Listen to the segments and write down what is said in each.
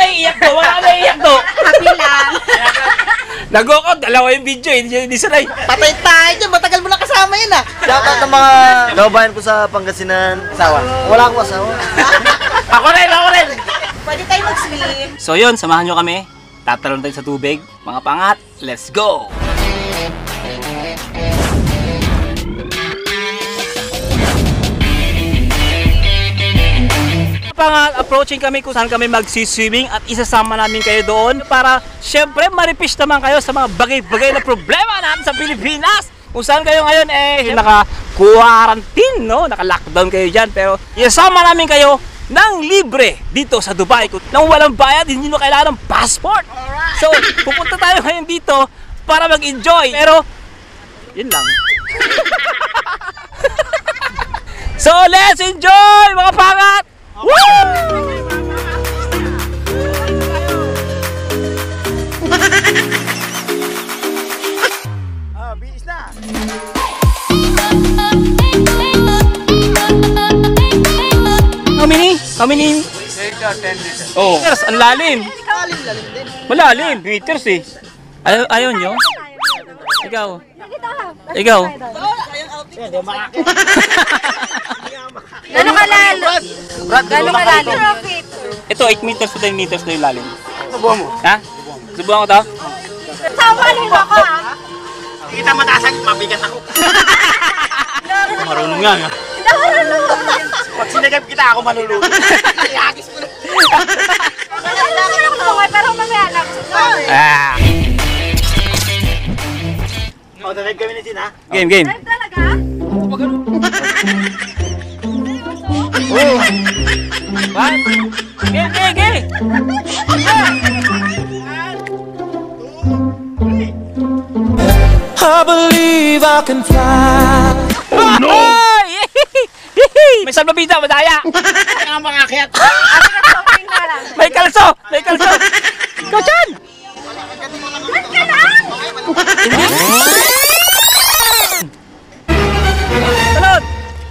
naiiyak to. Wala ka naiiyak to. Happy lang. Nag-walkout, dalawa yung video eh. Hindi sanay. Patay tayo dyan, matagal mo na kasama yun ah. Shoutout ng mga kababayan ko sa Pangasinan. Asawa. Wala akong asawa. Ako rin. Pwede tayo mag-swim. So yun, samahan nyo kami. Tatalon tayo sa tubig. Mga pangat, let's go! Pangat, approaching kami kung saan kami magsiswimming at isasama namin kayo doon para syempre maripis naman kayo sa mga bagay-bagay na problema natin sa Pilipinas. Kung saan kayo ngayon naka-quarantine, no? Naka-lockdown kayo dyan, pero isasama namin kayo ng libre dito sa Dubai. Nang walang bayad, hindi nyo kailangan ng passport. So, pupunta tayo ngayon dito para mag-enjoy. Pero, yun lang. So, let's enjoy mga pangat! Woo! Biis na. How many? 8 or 10 liters. Oh, meters, ang lalim. Lalim din. Malalim, meters eh. Ayaw nyo? Ikaw. Gano'ng kalalo? Gano'ng kalalo? Ito, 8 meters to 10 meters na yung lalim. Subuhan mo. Ha? Subuhan ko to? Sawalin mo ako ha? Hindi kita matasan, mabigat ako. Marunong nga. Pag sinagap kita, ako malulunod. Iagis mo na. Pero mamaya lang. Ah. O, dalive kami ni Sin, ha? Game. Live talaga? Oh. What? Game. I believe I can fly. Oh no! May salbabida, madaya. Kaya mga akyat. May kalso. Ikaw dyan. Talon.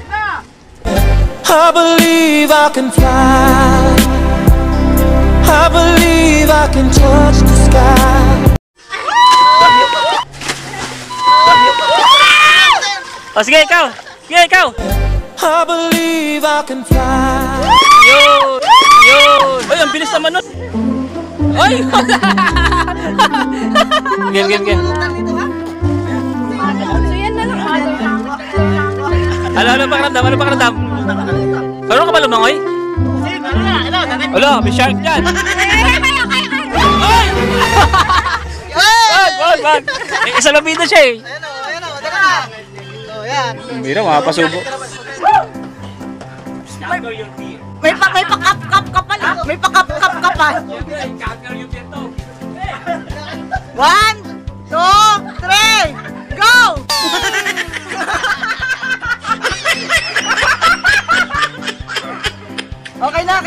I believe I can fly. I believe I can touch the sky. O sige, ikaw. I believe I can fly. Yun. Ay, ang bilis naman nun. Ay! Game. So yan na lang. Ano pakiramdam? Ano ka ba lumangoy? Wala, may shark dyan. Ay! Wag! Isa lang bida siya eh. Ayan o, dali na. O, yan. Mira, makapasubo. May pakap-kap ka pala. May pakap-kap ka pa. 1, 2, 3, go! Okay na.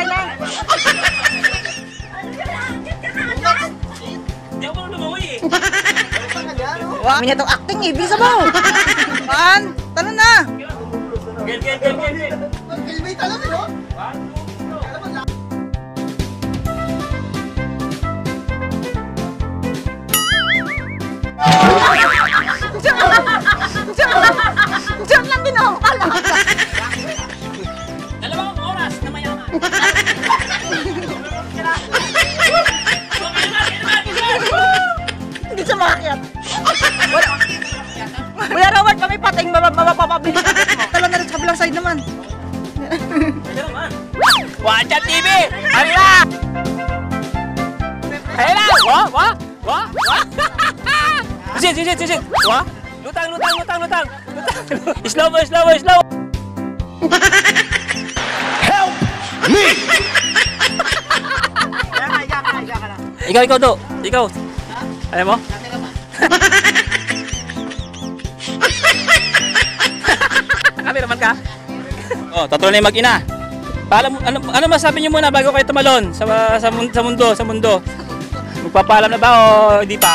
Hindi ako lumangoy eh. Kami na itong acting eh. Bisa mo. 1, talo na. Game. May talon, no? Diyan lang din ako pala. Dalawang oras na mayaman. Hindi siya makakyat. Wala rawan kami pating mapapabilis. Tala na rin sa kabilang side naman. Watcha TV! Hala! Wah! Sit! Wah! Lutang! Slow mo! Help me! Ikaw, Do. Ikaw. Alam mo? Cameraman ka? Oh, tatlo na yung mag-ina. Ano masabi niyo muna bago kayo tumalon sa mundo? Magpapaalam na ba o hindi pa?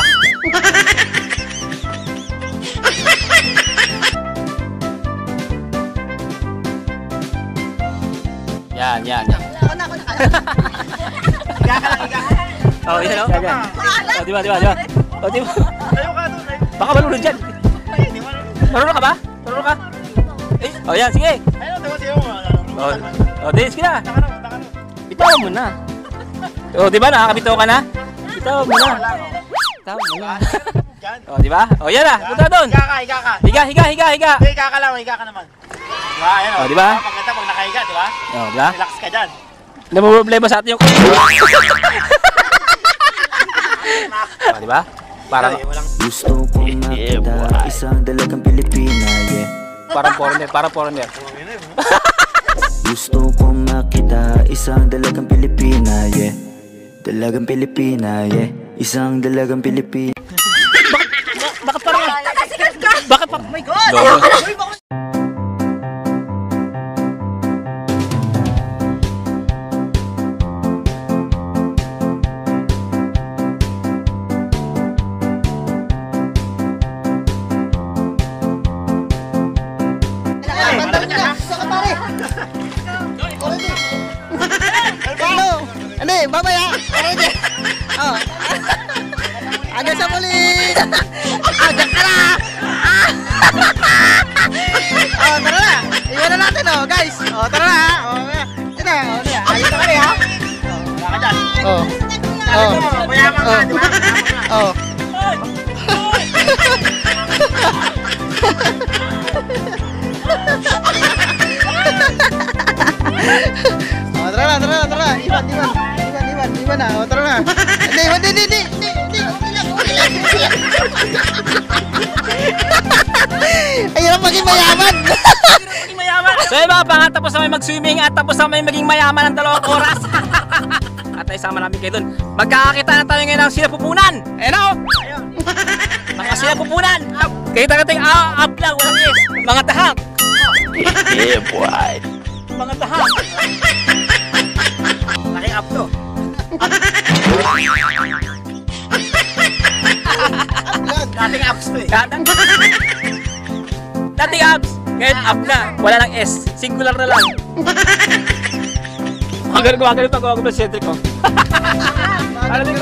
Yan. Ako na. Higa ka lang. Oh, yan o. Oh, di ba? Oh, di ba? Baka malunod dyan. Marunong ka ba? Marunong ka? Oh, yan, sige. Oh, di, sige na. Bitawan mo na. Oh, di ba? Nakakabitaw ka na? Bitawan mo na. Bitawan mo na. Oh, di ba? Oh, yan na. Punta doon. Higa ka. Higa. Higa ka lang, higa ka naman. Diba, ayan o. Oh, di ba? Pagkata pag nakahiga, di ba? Oh, di ba? Relax ka dyan. Hindi mo problema sa atin yung... Oh, di ba? Parang... Gusto kong makita isang dalagang Pilipina, yeah. Parang foreigner. Gusto kong makita isang dalagang Pilipina, yeah. Dalagang Pilipina, yeah. Isang dalagang Pilipina. Bakit parang... Bakit parang... Oh my God! Hindi, babaya. Oh. Agad sa pulis. Agad ka na. Oh, tara na. Iwan na natin, oh, guys. Oh, tara na. Oh, ito na. Oh, ayun na kami, ha. Wala ka dyan. Oh. Oh. Mayaman ka, di ba? Oh. Oh, tara na. Iwan na. Oh, tara na. Hindi. Ayun maging mayaman. So yun mga pangat, tapos na may mag-swimming at tapos na may maging mayaman ng 2 oras. At naisama namin kayo dun. Magkakakita na tayo ngayon ng sinapupunan. Ayun o! Mga sinapupunan. Kita natin up lang, walang yes. Mga tahak. Yeah, boy. Mga tahak. Laki up to. Dating ups to eh. Dating abs. Ngayon up na. Wala lang S. Singular na lang. Gumagano pa ako ng centric ko. Kaladik.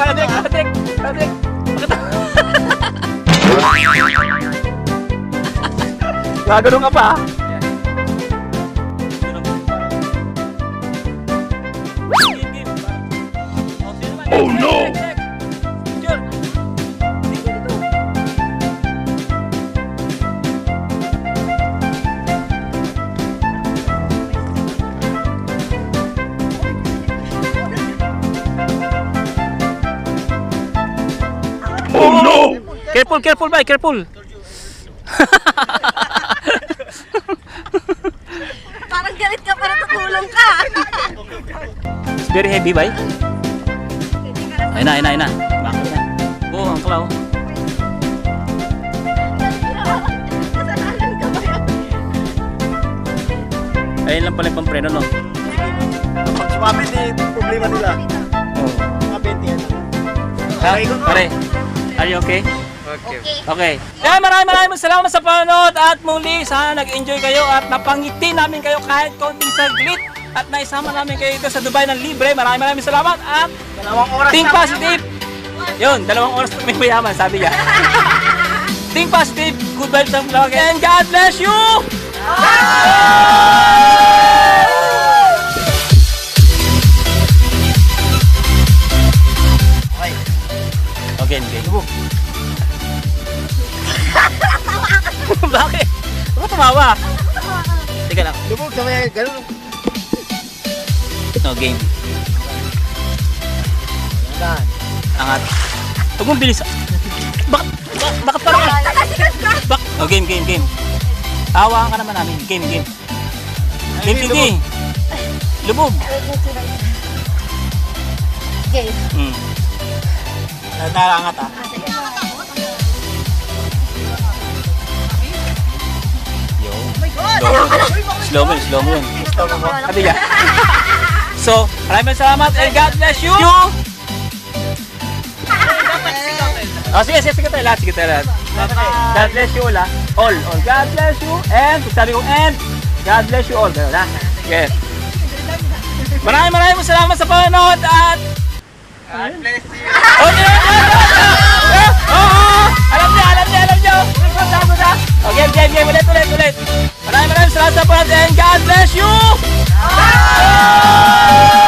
Gagano ka pa. Oh no! Oh no! Careful, bye, careful. Parang galit ka para tutulong ka. It's very heavy, bye. Ayun na. Bakit na? Oo, ang klaw. Kasalanan ka ba yan? Ayun lang pala yung pampreno, no? Pag sumabit eh, problema nila. Oo. Mga 20 yan. Ha? Pare, are you okay? Okay. Kaya maraming salamat sa panonood at muli sana nag-enjoy kayo at napangiti namin kayo kahit konting saglit at naisama namin kayo dito sa Dubai ng libre. Maraming salamat at 2 oras think na positive. Yun, 2 oras na may mayaman, sabi niya. Think positive, good vibes ang vlog, and God bless you! Okay. Bakit? Bakit tumawa? Teka lang. Lubog sa may ganun. No, game. Yan. Angat. Huwag mong bilis. Bakit parang... Oh, game. Hawakan ka naman namin. Game. Game. Lubog. Okay. Narangat ah. Slow mo yun. Sabi niya. So, maraming salamat and God bless you! Oh, sige tayo lahat. God bless you all. God bless you and, sabi ko and, God bless you all. Ganun ha? Okay. Maraming salamat sa panonood at Okay, alam niya. Okay, game, ulit. Maraming salamat sa panonood and God bless you!